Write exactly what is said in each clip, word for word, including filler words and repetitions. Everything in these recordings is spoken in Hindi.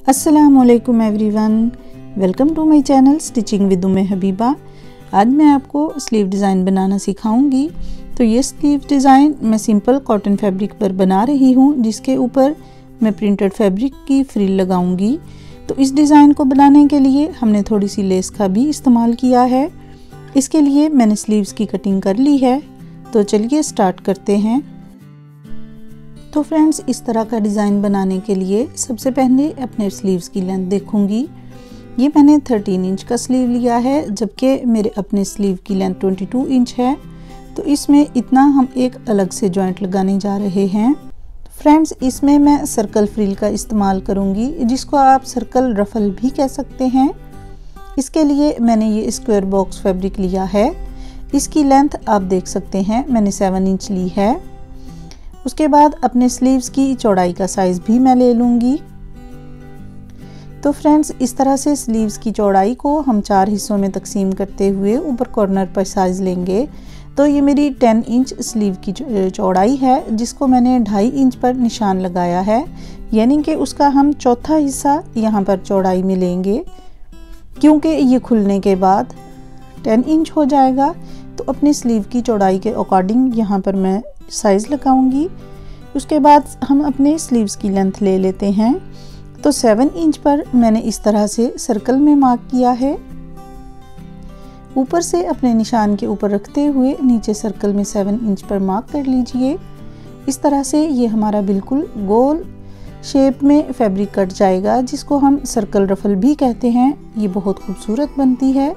अस्सलामुअलैकुम everyone, welcome to my channel stitching with Umme Habiba. आज मैं आपको स्लीव डिज़ाइन बनाना सिखाऊंगी। तो ये स्लीव डिज़ाइन मैं सिंपल कॉटन फैब्रिक पर बना रही हूँ, जिसके ऊपर मैं प्रिंटेड फैब्रिक की फ्रिल लगाऊंगी। तो इस डिज़ाइन को बनाने के लिए हमने थोड़ी सी लेस का भी इस्तेमाल किया है। इसके लिए मैंने स्लीव्स की कटिंग कर ली है। तो चलिए स्टार्ट करते हैं। तो फ्रेंड्स, इस तरह का डिज़ाइन बनाने के लिए सबसे पहले अपने स्लीव्स की लेंथ देखूंगी। ये मैंने तेरह इंच का स्लीव लिया है, जबकि मेरे अपने स्लीव की लेंथ बाईस इंच है। तो इसमें इतना हम एक अलग से जॉइंट लगाने जा रहे हैं। फ्रेंड्स, इसमें मैं सर्कल फ्रिल का इस्तेमाल करूंगी, जिसको आप सर्कल रफल भी कह सकते हैं। इसके लिए मैंने ये स्क्वायर बॉक्स फैब्रिक लिया है। इसकी लेंथ आप देख सकते हैं, मैंने सेवन इंच ली है। उसके बाद अपने स्लीव्स की चौड़ाई का साइज़ भी मैं ले लूँगी। तो फ्रेंड्स, इस तरह से स्लीव्स की चौड़ाई को हम चार हिस्सों में तकसीम करते हुए ऊपर कॉर्नर पर साइज़ लेंगे। तो ये मेरी टेन इंच स्लीव की चौड़ाई है, जिसको मैंने ढाई इंच पर निशान लगाया है, यानी कि उसका हम चौथा हिस्सा यहाँ पर चौड़ाई में लेंगे, क्योंकि ये खुलने के बाद टेन इंच हो जाएगा। तो अपनी स्लीव की चौड़ाई के अकॉर्डिंग यहाँ पर मैं साइज़ लगाऊंगी। उसके बाद हम अपने स्लीव्स की लेंथ ले लेते हैं। तो सेवन इंच पर मैंने इस तरह से सर्कल में मार्क किया है। ऊपर से अपने निशान के ऊपर रखते हुए नीचे सर्कल में सेवन इंच पर मार्क कर लीजिए। इस तरह से ये हमारा बिल्कुल गोल शेप में फैब्रिक कट जाएगा, जिसको हम सर्कल रफल भी कहते हैं। ये बहुत खूबसूरत बनती है।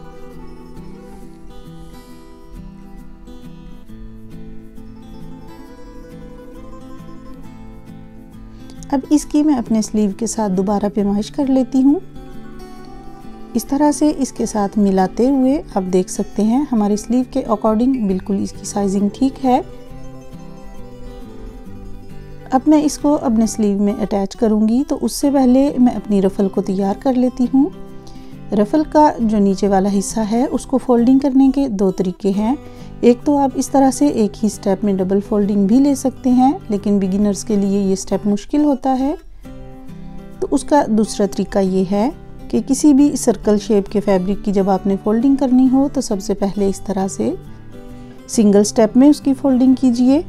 अब इसकी मैं अपने स्लीव के साथ दोबारा पैमाइश कर लेती हूँ। इस तरह से इसके साथ मिलाते हुए आप देख सकते हैं हमारे स्लीव के अकॉर्डिंग बिल्कुल इसकी साइजिंग ठीक है। अब मैं इसको अपने स्लीव में अटैच करूँगी। तो उससे पहले मैं अपनी रफ़ल को तैयार कर लेती हूँ। रफ़ल का जो नीचे वाला हिस्सा है, उसको फोल्डिंग करने के दो तरीके हैं। एक तो आप इस तरह से एक ही स्टेप में डबल फोल्डिंग भी ले सकते हैं, लेकिन बिगिनर्स के लिए ये स्टेप मुश्किल होता है। तो उसका दूसरा तरीका ये है कि किसी भी सर्कल शेप के फैब्रिक की जब आपने फोल्डिंग करनी हो, तो सबसे पहले इस तरह से सिंगल स्टेप में उसकी फोल्डिंग कीजिए।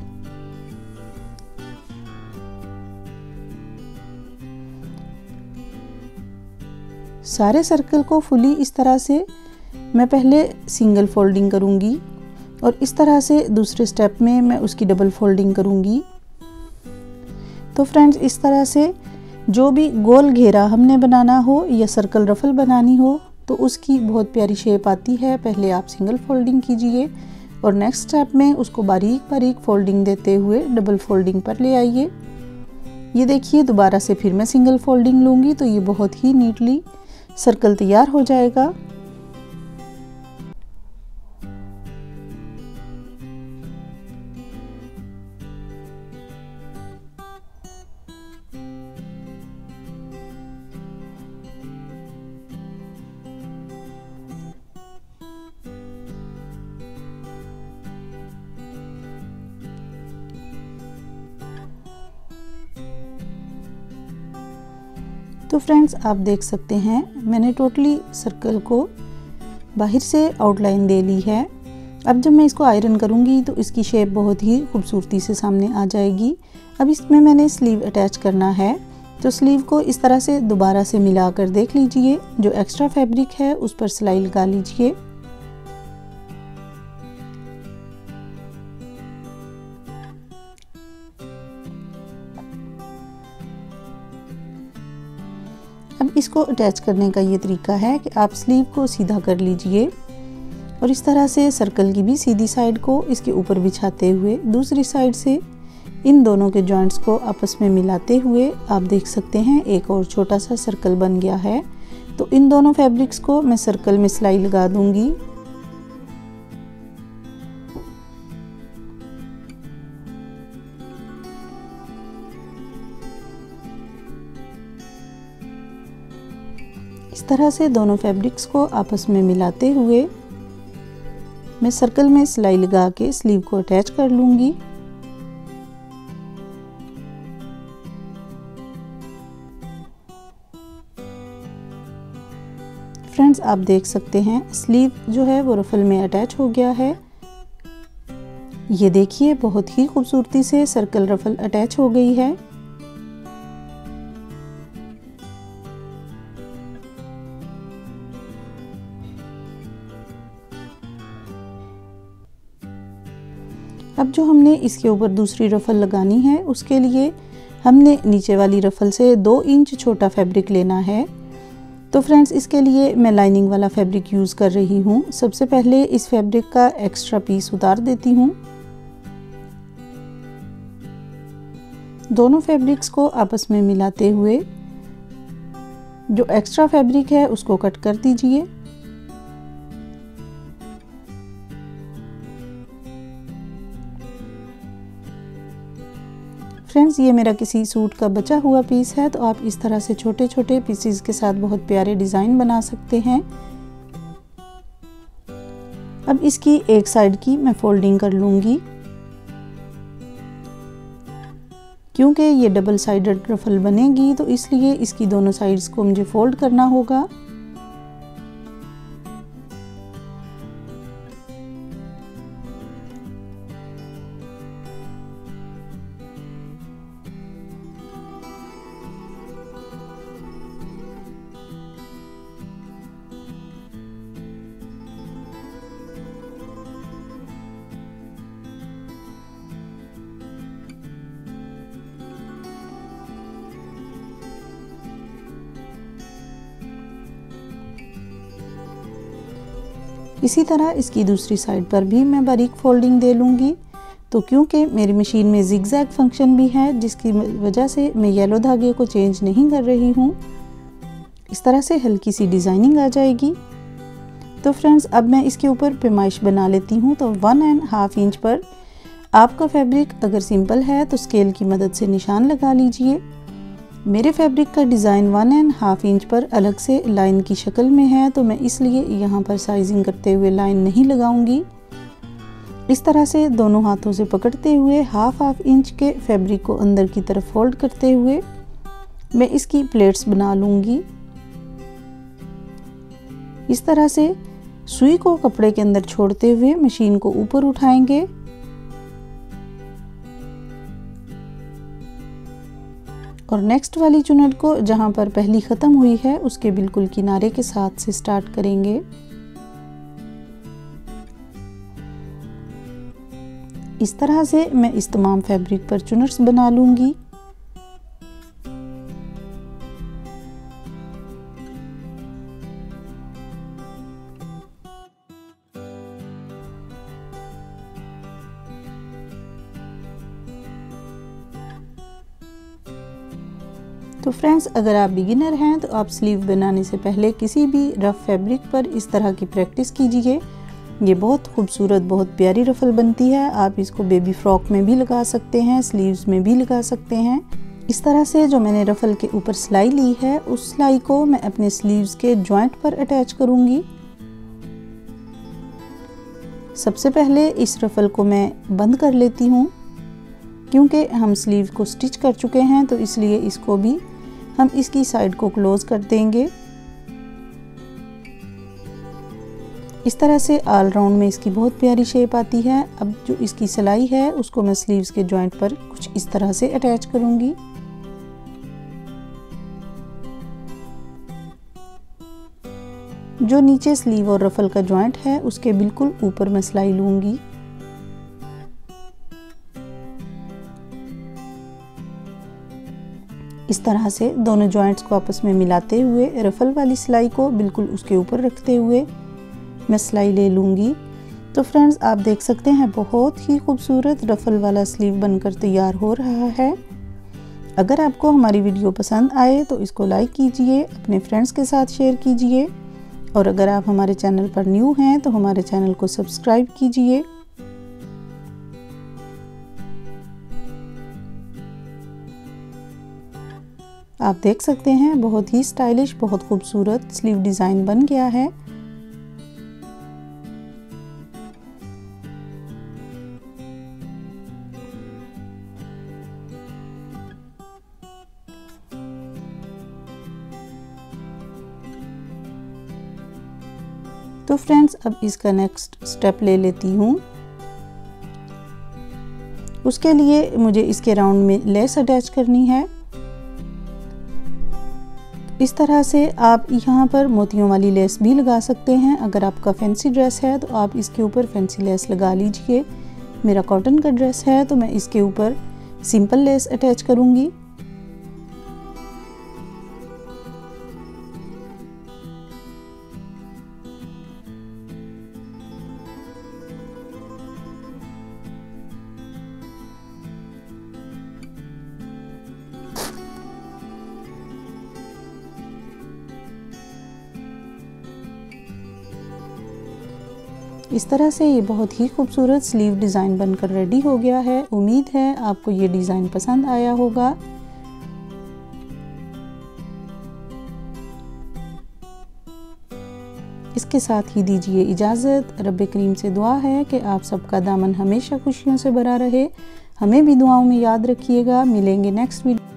सारे सर्कल को फुली इस तरह से मैं पहले सिंगल फोल्डिंग करूंगी और इस तरह से दूसरे स्टेप में मैं उसकी डबल फोल्डिंग करूंगी। तो फ्रेंड्स, इस तरह से जो भी गोल घेरा हमने बनाना हो या सर्कल रफल बनानी हो, तो उसकी बहुत प्यारी शेप आती है। पहले आप सिंगल फोल्डिंग कीजिए और नेक्स्ट स्टेप में उसको बारीक बारीक फोल्डिंग देते हुए डबल फोल्डिंग पर ले आइए। ये देखिए, दोबारा से फिर मैं सिंगल फोल्डिंग लूँगी, तो ये बहुत ही नीटली सर्कल तैयार हो जाएगा। तो फ्रेंड्स, आप देख सकते हैं मैंने टोटली सर्कल को बाहर से आउटलाइन दे ली है। अब जब मैं इसको आयरन करूंगी, तो इसकी शेप बहुत ही खूबसूरती से सामने आ जाएगी। अब इसमें मैंने स्लीव अटैच करना है। तो स्लीव को इस तरह से दोबारा से मिलाकर देख लीजिए। जो एक्स्ट्रा फैब्रिक है उस पर सिलाई लगा लीजिए। अब इसको अटैच करने का ये तरीका है कि आप स्लीव को सीधा कर लीजिए और इस तरह से सर्कल की भी सीधी साइड को इसके ऊपर बिछाते हुए दूसरी साइड से इन दोनों के जॉइंट्स को आपस में मिलाते हुए आप देख सकते हैं एक और छोटा सा सर्कल बन गया है। तो इन दोनों फैब्रिक्स को मैं सर्कल में सिलाई लगा दूंगी। इस तरह से दोनों फैब्रिक्स को आपस में मिलाते हुए मैं सर्कल में सिलाई लगा के स्लीव को अटैच कर लूँगी। फ्रेंड्स आप देख सकते हैं स्लीव जो है वो रफल में अटैच हो गया है। ये देखिए बहुत ही खूबसूरती से सर्कल रफल अटैच हो गई है। अब जो हमने इसके ऊपर दूसरी रफल लगानी है उसके लिए हमने नीचे वाली रफल से दो इंच छोटा फैब्रिक लेना है। तो फ्रेंड्स इसके लिए मैं लाइनिंग वाला फैब्रिक यूज़ कर रही हूँ। सबसे पहले इस फैब्रिक का एक्स्ट्रा पीस उतार देती हूँ। दोनों फैब्रिक्स को आपस में मिलाते हुए जो एक्स्ट्रा फैब्रिक है उसको कट कर दीजिए। फ्रेंड्स ये मेरा किसी सूट का बचा हुआ पीस है, तो आप इस तरह से छोटे छोटे पीसेस के साथ बहुत प्यारे डिज़ाइन बना सकते हैं। अब इसकी एक साइड की मैं फोल्डिंग कर लूँगी, क्योंकि ये डबल साइडेड रफल बनेगी तो इसलिए इसकी दोनों साइड्स को मुझे फोल्ड करना होगा। इसी तरह इसकी दूसरी साइड पर भी मैं बारीक फोल्डिंग दे लूँगी। तो क्योंकि मेरी मशीन में जिगजैग फंक्शन भी है जिसकी वजह से मैं येलो धागे को चेंज नहीं कर रही हूँ, इस तरह से हल्की सी डिज़ाइनिंग आ जाएगी। तो फ्रेंड्स अब मैं इसके ऊपर पैमाइश बना लेती हूँ। तो वन एंड हाफ इंच पर आपका फैब्रिक अगर सिंपल है तो स्केल की मदद से निशान लगा लीजिए। मेरे फैब्रिक का design one and half inch पर अलग से लाइन की शक्ल में है, तो मैं इसलिए यहाँ पर साइजिंग करते हुए लाइन नहीं लगाऊंगी। इस तरह से दोनों हाथों से पकड़ते हुए हाफ हाफ इंच के फैब्रिक को अंदर की तरफ फोल्ड करते हुए मैं इसकी प्लेट्स बना लूँगी। इस तरह से सुई को कपड़े के अंदर छोड़ते हुए मशीन को ऊपर उठाएंगे और नेक्स्ट वाली चुनट को जहां पर पहली ख़त्म हुई है उसके बिल्कुल किनारे के साथ से स्टार्ट करेंगे। इस तरह से मैं इस तमाम फैब्रिक पर चुनट्स बना लूँगी। तो फ्रेंड्स अगर आप बिगिनर हैं तो आप स्लीव बनाने से पहले किसी भी रफ फैब्रिक पर इस तरह की प्रैक्टिस कीजिए। ये बहुत खूबसूरत बहुत प्यारी रफल बनती है। आप इसको बेबी फ्रॉक में भी लगा सकते हैं, स्लीव्स में भी लगा सकते हैं। इस तरह से जो मैंने रफल के ऊपर सिलाई ली है उस सिलाई को मैं अपने स्लीव्स के जॉइंट पर अटैच करूँगी। सबसे पहले इस रफल को मैं बंद कर लेती हूँ, क्योंकि हम स्लीव को स्टिच कर चुके हैं तो इसलिए इसको भी हम इसकी साइड को क्लोज कर देंगे। इस तरह से ऑल राउंड में इसकी बहुत प्यारी शेप आती है। अब जो इसकी सिलाई है उसको मैं स्लीव्स के जॉइंट पर कुछ इस तरह से अटैच करूंगी। जो नीचे स्लीव और रफल का जॉइंट है उसके बिल्कुल ऊपर मैं सिलाई लूंगी। इस तरह से दोनों जॉइंट्स को आपस में मिलाते हुए रफल वाली सिलाई को बिल्कुल उसके ऊपर रखते हुए मैं सिलाई ले लूँगी। तो फ्रेंड्स आप देख सकते हैं बहुत ही खूबसूरत रफल वाला स्लीव बनकर तैयार हो रहा है। अगर आपको हमारी वीडियो पसंद आए तो इसको लाइक कीजिए, अपने फ्रेंड्स के साथ शेयर कीजिए और अगर आप हमारे चैनल पर न्यू हैं तो हमारे चैनल को सब्सक्राइब कीजिए। आप देख सकते हैं बहुत ही स्टाइलिश बहुत खूबसूरत स्लीव डिज़ाइन बन गया है। तो फ्रेंड्स अब इसका नेक्स्ट स्टेप ले लेती हूँ। उसके लिए मुझे इसके राउंड में लेस अटैच करनी है। इस तरह से आप यहाँ पर मोतियों वाली लेस भी लगा सकते हैं। अगर आपका फैंसी ड्रेस है तो आप इसके ऊपर फैंसी लेस लगा लीजिए। मेरा कॉटन का ड्रेस है तो मैं इसके ऊपर सिंपल लेस अटैच करूँगी। इस तरह से ये बहुत ही खूबसूरत स्लीव डिज़ाइन बनकर रेडी हो गया है। उम्मीद है आपको ये डिज़ाइन पसंद आया होगा। इसके साथ ही दीजिए इजाज़त। रब्बे करीम से दुआ है कि आप सबका दामन हमेशा खुशियों से भरा रहे। हमें भी दुआओं में याद रखिएगा। मिलेंगे नेक्स्ट वीडियो।